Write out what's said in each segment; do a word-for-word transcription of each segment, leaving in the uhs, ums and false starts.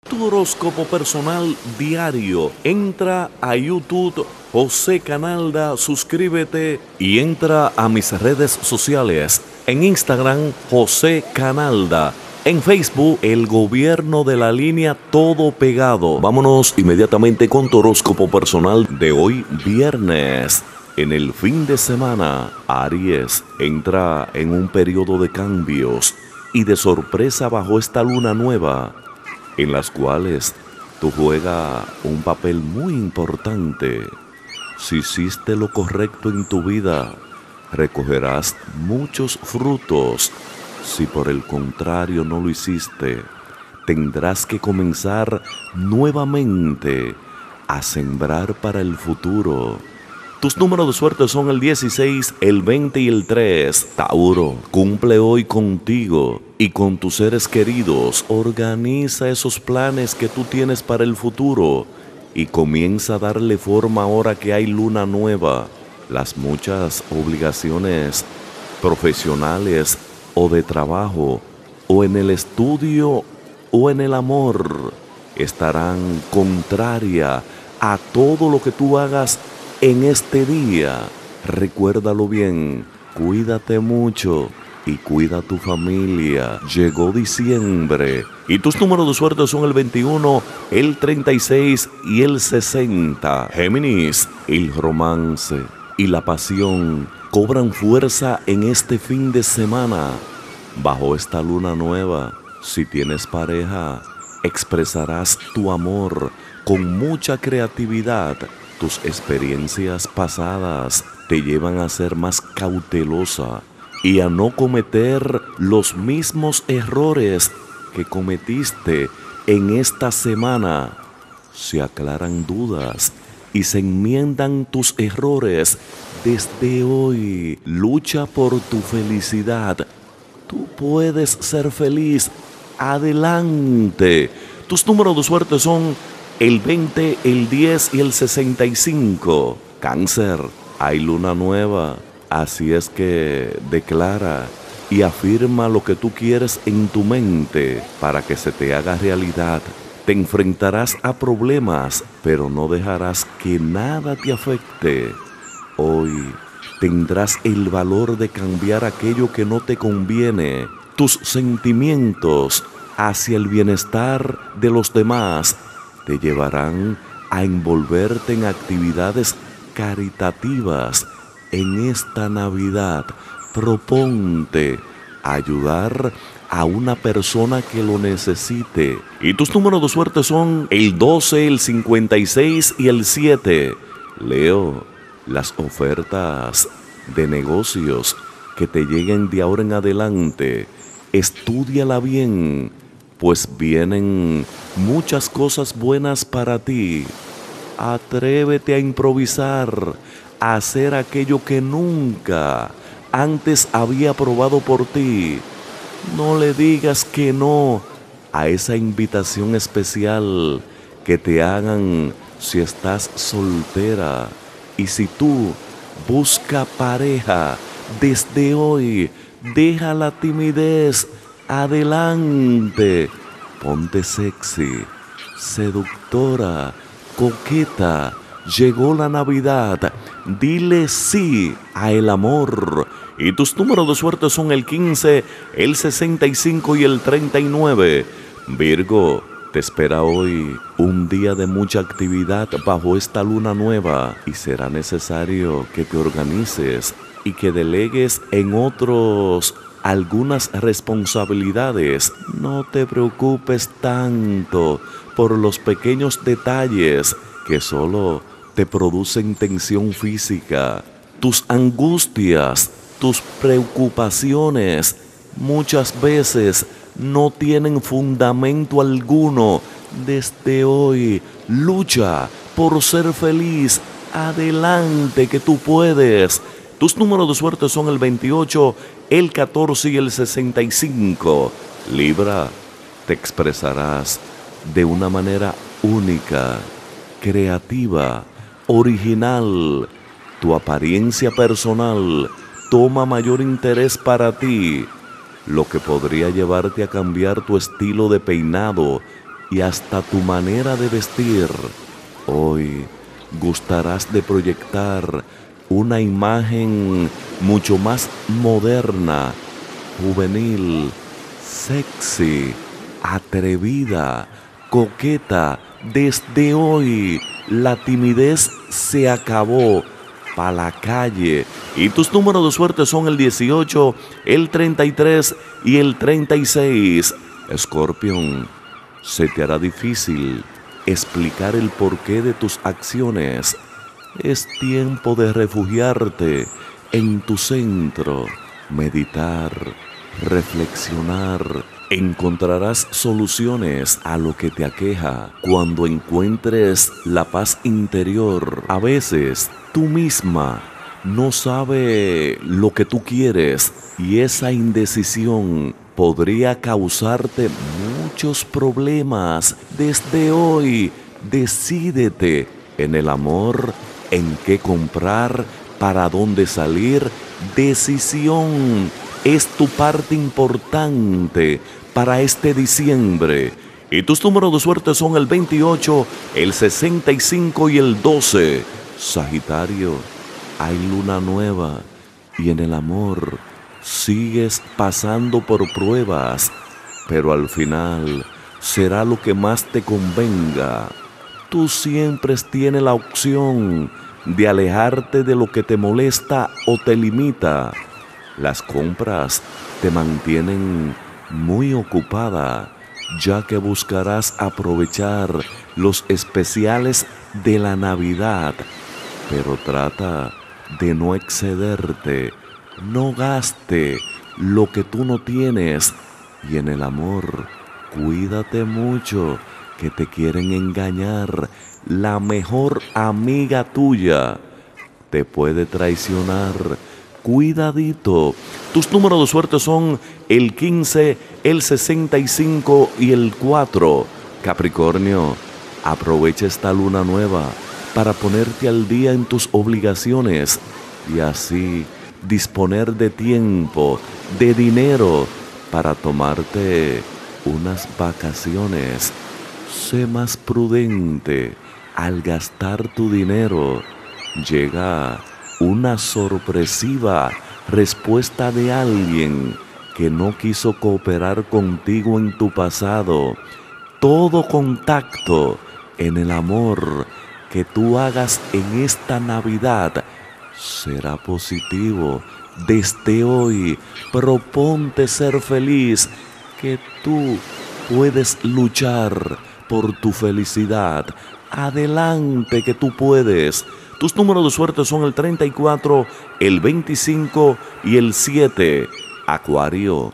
Tu horóscopo personal diario. Entra a YouTube José Canalda, suscríbete y entra a mis redes sociales. En Instagram, José Canalda. En Facebook, El Gobierno de la Línea, todo pegado. Vámonos inmediatamente con tu horóscopo personal de hoy, viernes. En el fin de semana, Aries entra en un periodo de cambios y de sorpresa bajo esta luna nueva, en las cuales tú juegas un papel muy importante. Si hiciste lo correcto en tu vida, recogerás muchos frutos. Si por el contrario no lo hiciste, tendrás que comenzar nuevamente a sembrar para el futuro. Tus números de suerte son el dieciséis, el veinte y el tres. Tauro, cumple hoy contigo y con tus seres queridos. Organiza esos planes que tú tienes para el futuro y comienza a darle forma ahora que hay luna nueva. Las muchas obligaciones profesionales o de trabajo o en el estudio o en el amor estarán contraria a todo lo que tú hagas en este día. Recuérdalo bien, cuídate mucho y cuida a tu familia. Llegó diciembre y tus números de suerte son el veintiuno, el treinta y seis y el sesenta. Géminis, el romance y la pasión cobran fuerza en este fin de semana. Bajo esta luna nueva, si tienes pareja, expresarás tu amor con mucha creatividad. Tus experiencias pasadas te llevan a ser más cautelosa y a no cometer los mismos errores que cometiste en esta semana. Se aclaran dudas y se enmiendan tus errores desde hoy. Lucha por tu felicidad. Tú puedes ser feliz. Adelante. Tus números de suerte son el veinte, el diez y el sesenta y cinco. Cáncer, hay luna nueva, así es que declara y afirma lo que tú quieres en tu mente para que se te haga realidad. Te enfrentarás a problemas, pero no dejarás que nada te afecte. Hoy tendrás el valor de cambiar aquello que no te conviene. Tus sentimientos hacia el bienestar de los demás te llevarán a envolverte en actividades caritativas. En esta Navidad, proponte ayudar a una persona que lo necesite. Y tus números de suerte son el doce, el cincuenta y seis y el siete. Leo, las ofertas de negocios que te lleguen de ahora en adelante, estúdiala bien, pues vienen muchas cosas buenas para ti. Atrévete a improvisar, a hacer aquello que nunca antes había probado por ti. No le digas que no a esa invitación especial que te hagan si estás soltera. Y si tú buscas pareja, desde hoy deja la timidez. Adelante, ponte sexy, seductora, coqueta. Llegó la Navidad, dile sí a el amor. Y tus números de suerte son el quince, el sesenta y cinco y el treinta y nueve. Virgo, te espera hoy un día de mucha actividad bajo esta luna nueva y será necesario que te organices y que delegues en otros algunas responsabilidades. No te preocupes tanto por los pequeños detalles que solo te producen tensión física. Tus angustias, tus preocupaciones muchas veces no tienen fundamento alguno. Desde hoy, lucha por ser feliz. Adelante, que tú puedes. Tus números de suerte son el veintiocho, el catorce y el sesenta y cinco. Libra, te expresarás de una manera única, creativa, original. Tu apariencia personal toma mayor interés para ti, lo que podría llevarte a cambiar tu estilo de peinado y hasta tu manera de vestir. Hoy gustarás de proyectar una imagen mucho más moderna, juvenil, sexy, atrevida, coqueta. Desde hoy la timidez se acabó. Pa' la calle. Y tus números de suerte son el dieciocho, el treinta y tres y el treinta y seis. Escorpión, se te hará difícil explicar el porqué de tus acciones. Es tiempo de refugiarte en tu centro, meditar, reflexionar. Encontrarás soluciones a lo que te aqueja cuando encuentres la paz interior. A veces tú misma no sabes lo que tú quieres y esa indecisión podría causarte muchos problemas. Desde hoy, decídete en el amor, en qué comprar, para dónde salir. Decisión es tu parte importante para este diciembre. Y tus números de suerte son el veintiocho, el sesenta y cinco y el doce. Sagitario, hay luna nueva y en el amor sigues pasando por pruebas, pero al final será lo que más te convenga. Tú siempre tienes la opción de alejarte de lo que te molesta o te limita. Las compras te mantienen muy ocupada, ya que buscarás aprovechar los especiales de la Navidad, pero trata de no excederte, no gaste lo que tú no tienes. Y en el amor, cuídate mucho, que te quieren engañar. La mejor amiga tuya te puede traicionar. Cuidadito. Tus números de suerte son el quince, el sesenta y cinco y el cuatro. Capricornio, aprovecha esta luna nueva para ponerte al día en tus obligaciones y así disponer de tiempo, de dinero para tomarte unas vacaciones. Sé más prudente al gastar tu dinero. Llega una sorpresiva respuesta de alguien que no quiso cooperar contigo en tu pasado. Todo contacto en el amor que tú hagas en esta Navidad será positivo. Desde hoy, proponte ser feliz, que tú puedes luchar por tu felicidad. Adelante, que tú puedes. Tus números de suerte son el treinta y cuatro, el veinticinco y el siete. Acuario,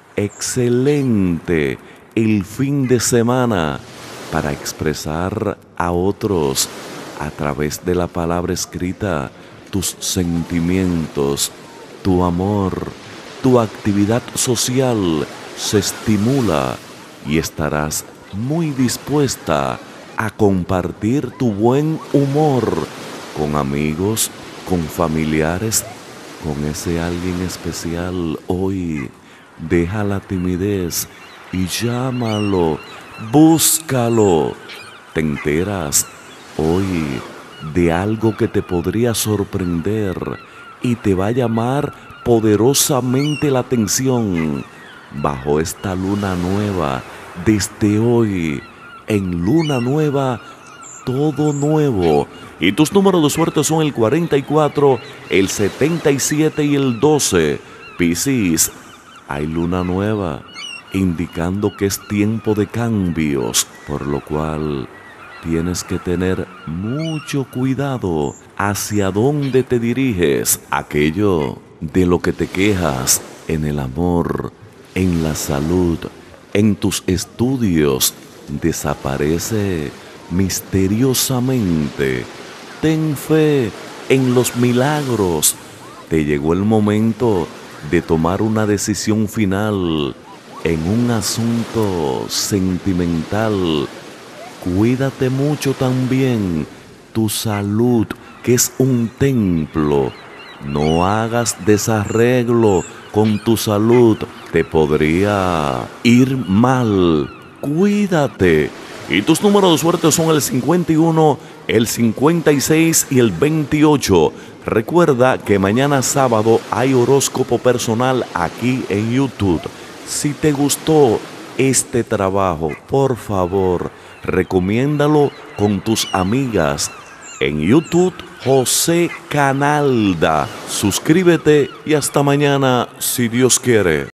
excelente el fin de semana para expresar a otros a través de la palabra escrita tus sentimientos, tu amor, tu actividad social se estimula y estarás muy dispuesta a compartir tu buen humor con amigos, con familiares, con ese alguien especial. Hoy deja la timidez y llámalo, búscalo. Te enteras hoy de algo que te podría sorprender y te va a llamar poderosamente la atención. Bajo esta luna nueva, desde hoy, en luna nueva, todo nuevo. Y tus números de suerte son el cuarenta y cuatro, el setenta y siete y el doce. Piscis, hay luna nueva, indicando que es tiempo de cambios, por lo cual tienes que tener mucho cuidado hacia dónde te diriges. Aquello de lo que te quejas en el amor, en la salud, en tus estudios, desaparece misteriosamente. Ten fe en los milagros. Te llegó el momento de tomar una decisión final en un asunto sentimental. Cuídate mucho también tu salud, que es un templo. No hagas desarreglo con tu salud, te podría ir mal. Cuídate Y tus números de suerte son el cincuenta y uno, el cincuenta y seis y el veintiocho. Recuerda que mañana sábado hay horóscopo personal aquí en YouTube. Si te gustó este trabajo, por favor, recomiéndalo con tus amigas. En YouTube, José Canalda. Suscríbete y hasta mañana, si Dios quiere.